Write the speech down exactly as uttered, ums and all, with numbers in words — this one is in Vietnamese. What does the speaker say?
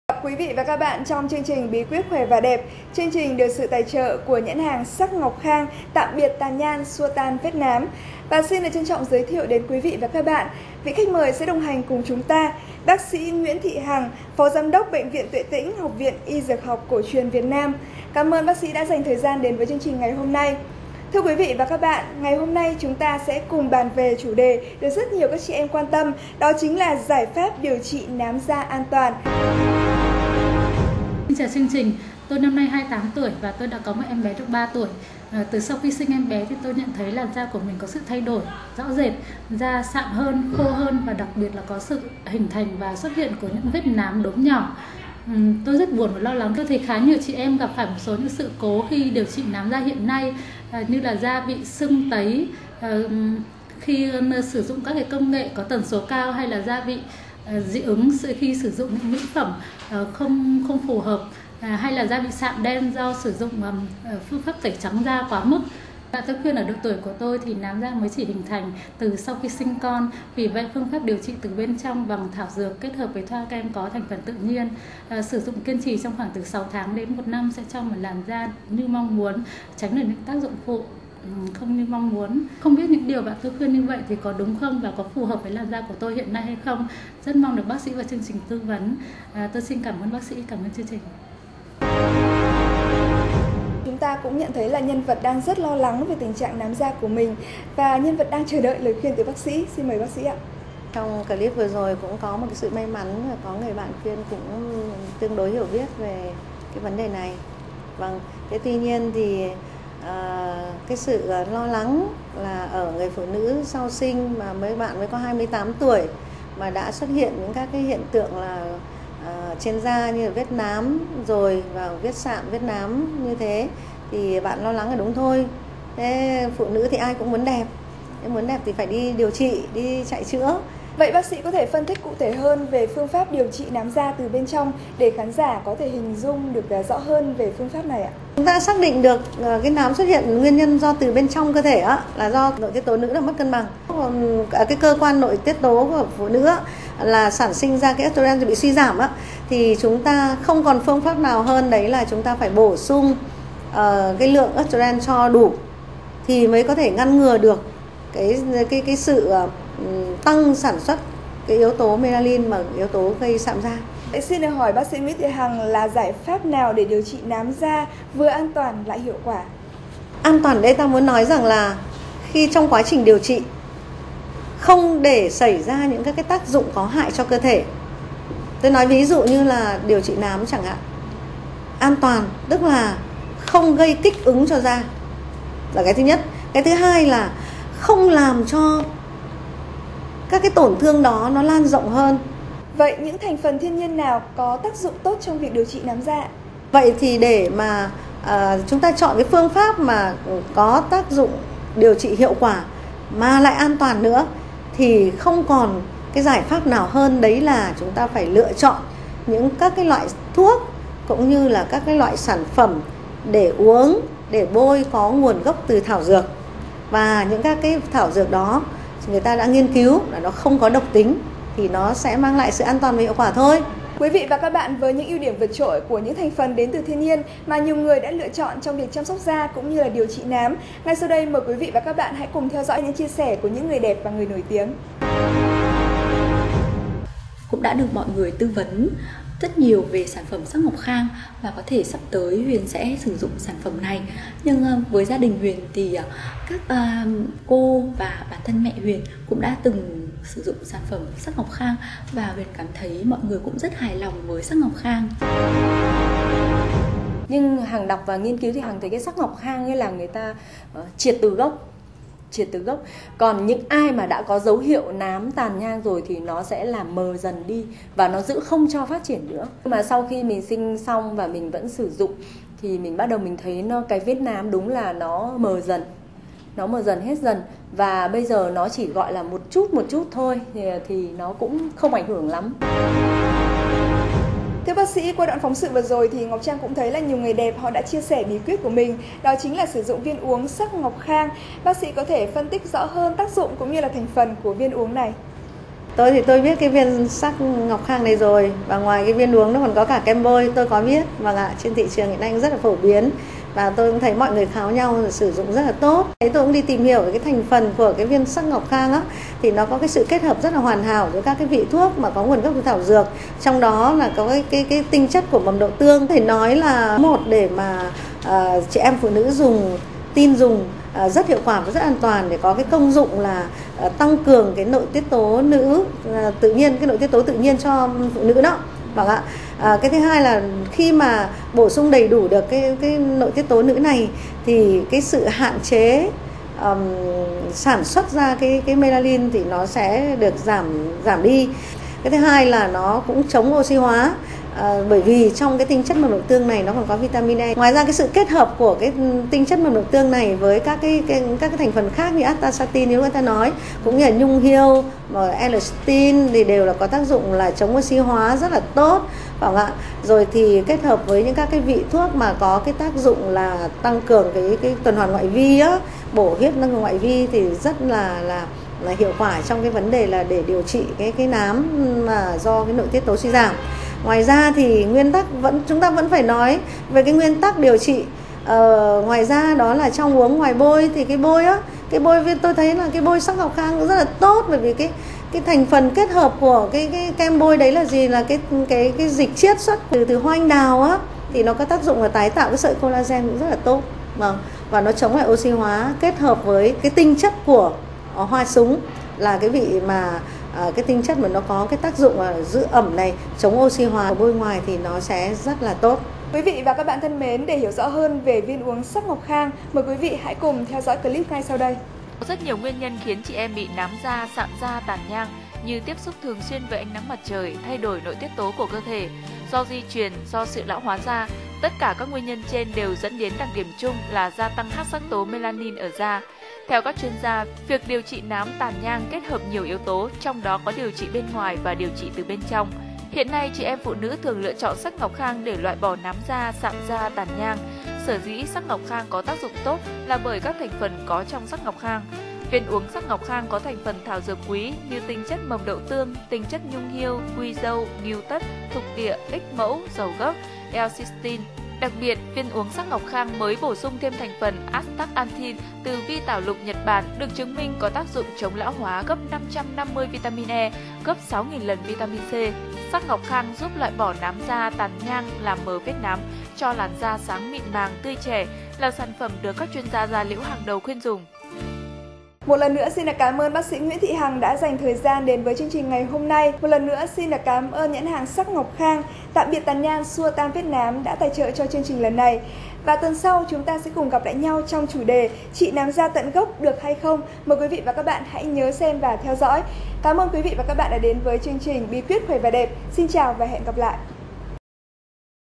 Quý vị và các bạn trong chương trình Bí quyết khỏe và đẹp. Chương trình được sự tài trợ của nhãn hàng Sắc Ngọc Khang, tạm biệt tàn nhang, xua tan vết nám. Và xin được trân trọng giới thiệu đến quý vị và các bạn vị khách mời sẽ đồng hành cùng chúng ta, bác sĩ Nguyễn Thị Hằng, Phó Giám đốc Bệnh viện Tuệ Tĩnh, Học viện Y Dược học Cổ truyền Việt Nam. Cảm ơn bác sĩ đã dành thời gian đến với chương trình ngày hôm nay. Thưa quý vị và các bạn, ngày hôm nay chúng ta sẽ cùng bàn về chủ đề được rất nhiều các chị em quan tâm, đó chính là giải pháp điều trị nám da an toàn. Xin chào chương trình, tôi năm nay hai mươi tám tuổi và tôi đã có một em bé được ba tuổi. À, từ sau khi sinh em bé thì tôi nhận thấy làn da của mình có sự thay đổi rõ rệt, da sạm hơn, khô hơn và đặc biệt là có sự hình thành và xuất hiện của những vết nám đốm nhỏ. Uhm, tôi rất buồn và lo lắng. Tôi thấy khá nhiều chị em gặp phải một số những sự cố khi điều trị nám da hiện nay, à, như là da bị sưng tấy à, khi uh, sử dụng các cái công nghệ có tần số cao, hay là da bị uh, dị ứng khi sử dụng những mỹ phẩm uh, không không phù hợp, à, hay là da bị sạm đen do sử dụng um, phương pháp tẩy trắng da quá mức. Và tôi khuyên ở độ tuổi của tôi thì nám da mới chỉ hình thành từ sau khi sinh con. Vì vậy phương pháp điều trị từ bên trong bằng thảo dược kết hợp với thoa kem có thành phần tự nhiên, à, sử dụng kiên trì trong khoảng từ sáu tháng đến một năm sẽ cho một làn da như mong muốn, tránh được những tác dụng phụ không như mong muốn. Không biết những điều bạn tôi khuyên như vậy thì có đúng không và có phù hợp với làn da của tôi hiện nay hay không? Rất mong được bác sĩ vào chương trình tư vấn. À, tôi xin cảm ơn bác sĩ, cảm ơn chương trình. Chúng ta cũng nhận thấy là nhân vật đang rất lo lắng về tình trạng nám da của mình và nhân vật đang chờ đợi lời khuyên từ bác sĩ. Xin mời bác sĩ ạ. Trong clip vừa rồi cũng có một cái sự may mắn là có người bạn khuyên cũng tương đối hiểu biết về cái vấn đề này. Vâng, thế tuy nhiên thì à, cái sự lo lắng là ở người phụ nữ sau sinh mà mấy bạn mới có hai mươi tám tuổi mà đã xuất hiện những các cái hiện tượng là à, trên da như là vết nám rồi và vết sạm, vết nám như thế thì bạn lo lắng là đúng thôi. Thế phụ nữ thì ai cũng muốn đẹp, nếu muốn đẹp thì phải đi điều trị, đi chạy chữa. Vậy bác sĩ có thể phân tích cụ thể hơn về phương pháp điều trị nám da từ bên trong để khán giả có thể hình dung được rõ hơn về phương pháp này ạ? Chúng ta xác định được cái nám xuất hiện nguyên nhân do từ bên trong cơ thể á, là do nội tiết tố nữ là mất cân bằng. Còn cái cơ quan nội tiết tố của phụ nữ á, là sản sinh ra cái estrogen bị suy giảm á, thì chúng ta không còn phương pháp nào hơn đấy là chúng ta phải bổ sung uh, cái lượng estrogen cho đủ thì mới có thể ngăn ngừa được cái cái cái sự uh, tăng sản xuất cái yếu tố melanin mà yếu tố gây sạm da. Để xin được hỏi bác sĩ Nguyễn Thị Hằng là giải pháp nào để điều trị nám da vừa an toàn lại hiệu quả? An toàn đây ta muốn nói rằng là khi trong quá trình điều trị không để xảy ra những các cái tác dụng có hại cho cơ thể. Tôi nói ví dụ như là điều trị nám chẳng hạn. An toàn tức là không gây kích ứng cho da là cái thứ nhất. Cái thứ hai là không làm cho các cái tổn thương đó nó lan rộng hơn. Vậy những thành phần thiên nhiên nào có tác dụng tốt trong việc điều trị nám da? Vậy thì để mà à, chúng ta chọn cái phương pháp mà có tác dụng điều trị hiệu quả mà lại an toàn nữa thì không còn cái giải pháp nào hơn đấy là chúng ta phải lựa chọn những các cái loại thuốc cũng như là các cái loại sản phẩm để uống, để bôi có nguồn gốc từ thảo dược. Và những các cái thảo dược đó người ta đã nghiên cứu là nó không có độc tính thì nó sẽ mang lại sự an toàn và hiệu quả thôi. Quý vị và các bạn, với những ưu điểm vượt trội của những thành phần đến từ thiên nhiên mà nhiều người đã lựa chọn trong việc chăm sóc da cũng như là điều trị nám, ngay sau đây mời quý vị và các bạn hãy cùng theo dõi những chia sẻ của những người đẹp và người nổi tiếng. Cũng đã được mọi người tư vấn rất nhiều về sản phẩm Sắc Ngọc Khang và có thể sắp tới Huyền sẽ sử dụng sản phẩm này. Nhưng với gia đình Huyền thì các cô và bản thân mẹ Huyền cũng đã từng sử dụng sản phẩm Sắc Ngọc Khang và Huyền cảm thấy mọi người cũng rất hài lòng với Sắc Ngọc Khang. Nhưng Hằng đọc và nghiên cứu thì Hằng thấy cái Sắc Ngọc Khang như là người ta uh, triệt từ gốc triệt từ gốc. Còn những ai mà đã có dấu hiệu nám tàn nhang rồi thì nó sẽ làm mờ dần đi và nó giữ không cho phát triển nữa. Nhưng mà sau khi mình sinh xong và mình vẫn sử dụng thì mình bắt đầu mình thấy nó cái vết nám đúng là nó mờ dần. Nó mờ dần hết dần và bây giờ nó chỉ gọi là một chút một chút thôi thì, thì nó cũng không ảnh hưởng lắm. Thưa bác sĩ, qua đoạn phóng sự vừa rồi thì Ngọc Trang cũng thấy là nhiều người đẹp họ đã chia sẻ bí quyết của mình, đó chính là sử dụng viên uống Sắc Ngọc Khang. Bác sĩ có thể phân tích rõ hơn tác dụng cũng như là thành phần của viên uống này. Tôi thì tôi biết cái viên sắc ngọc khang này rồi, và ngoài cái viên uống nó còn có cả kem bôi, tôi có biết. Vâng ạ, trên thị trường hiện nay rất là phổ biến và tôi cũng thấy mọi người kháo nhau sử dụng rất là tốt. Thế tôi cũng đi tìm hiểu về cái thành phần của cái viên sắc ngọc khang á, thì nó có cái sự kết hợp rất là hoàn hảo với các cái vị thuốc mà có nguồn gốc từ thảo dược, trong đó là có cái cái, cái tinh chất của mầm đậu tương. Thì nói là một để mà uh, chị em phụ nữ dùng, tin dùng uh, rất hiệu quả và rất an toàn, để có cái công dụng là uh, tăng cường cái nội tiết tố nữ uh, tự nhiên, cái nội tiết tố tự nhiên cho phụ nữ đó. Vâng ạ. À, cái thứ hai là khi mà bổ sung đầy đủ được cái cái nội tiết tố nữ này thì cái sự hạn chế um, sản xuất ra cái cái melanin thì nó sẽ được giảm giảm đi. Cái thứ hai là nó cũng chống oxy hóa. À, bởi vì trong cái tinh chất mầm đậu tương này nó còn có vitamin E. Ngoài ra cái sự kết hợp của cái tinh chất mầm đậu tương này với các cái, cái các cái thành phần khác như astaxanthin như người ta nói, cũng như là nhung hiêu, L-cysteine thì đều là có tác dụng là chống oxy hóa rất là tốt, phải không ạ? Rồi thì kết hợp với những các cái vị thuốc mà có cái tác dụng là tăng cường cái cái tuần hoàn ngoại vi á, bổ huyết nâng ngoại vi thì rất là là là hiệu quả trong cái vấn đề là để điều trị cái cái nám mà do cái nội tiết tố suy giảm. Ngoài ra thì nguyên tắc vẫn chúng ta vẫn phải nói về cái nguyên tắc điều trị. Ờ, ngoài ra đó là trong uống ngoài bôi thì cái bôi á, cái bôi viên tôi thấy là cái bôi sắc ngọc khang cũng rất là tốt, bởi vì cái cái thành phần kết hợp của cái cái kem bôi đấy là gì, là cái cái cái dịch chiết xuất từ từ hoa anh đào á, thì nó có tác dụng là tái tạo cái sợi collagen cũng rất là tốt. Vâng. Và nó chống lại oxy hóa, kết hợp với cái tinh chất của hoa súng là cái vị mà À, cái tinh chất mà nó có cái tác dụng là giữ ẩm này, chống oxy hóa, bôi ngoài thì nó sẽ rất là tốt. Quý vị và các bạn thân mến, để hiểu rõ hơn về viên uống sắc ngọc khang, mời quý vị hãy cùng theo dõi clip ngay sau đây. Có rất nhiều nguyên nhân khiến chị em bị nám da, sạm da, tàn nhang, như tiếp xúc thường xuyên với ánh nắng mặt trời, thay đổi nội tiết tố của cơ thể, do di truyền, do sự lão hóa da. Tất cả các nguyên nhân trên đều dẫn đến đặc điểm chung là gia tăng hắc sắc tố melanin ở da. Theo các chuyên gia, việc điều trị nám tàn nhang kết hợp nhiều yếu tố, trong đó có điều trị bên ngoài và điều trị từ bên trong. Hiện nay, chị em phụ nữ thường lựa chọn sắc ngọc khang để loại bỏ nám da, sạm da, tàn nhang. Sở dĩ sắc ngọc khang có tác dụng tốt là bởi các thành phần có trong sắc ngọc khang. Viên uống sắc ngọc khang có thành phần thảo dược quý như tinh chất mầm đậu tương, tinh chất nhung hiêu, quy dâu, ngưu tất, thục địa, ích mẫu, dầu gốc, L-cysteine. Đặc biệt, viên uống sắc ngọc khang mới bổ sung thêm thành phần astaxanthin từ vi tảo lục Nhật Bản, được chứng minh có tác dụng chống lão hóa gấp năm trăm năm mươi vitamin E, gấp sáu nghìn lần vitamin C. Sắc ngọc khang giúp loại bỏ nám da, tàn nhang, làm mờ vết nám, cho làn da sáng mịn màng, tươi trẻ, là sản phẩm được các chuyên gia da liễu hàng đầu khuyên dùng. Một lần nữa xin được cảm ơn bác sĩ Nguyễn Thị Hằng đã dành thời gian đến với chương trình ngày hôm nay. Một lần nữa xin được cảm ơn nhãn hàng Sắc Ngọc Khang, tạm biệt tàn nhang, xua tan vết nám đã tài trợ cho chương trình lần này. Và tuần sau chúng ta sẽ cùng gặp lại nhau trong chủ đề trị nám da tận gốc được hay không. Mời quý vị và các bạn hãy nhớ xem và theo dõi. Cảm ơn quý vị và các bạn đã đến với chương trình Bí quyết khỏe và đẹp. Xin chào và hẹn gặp lại.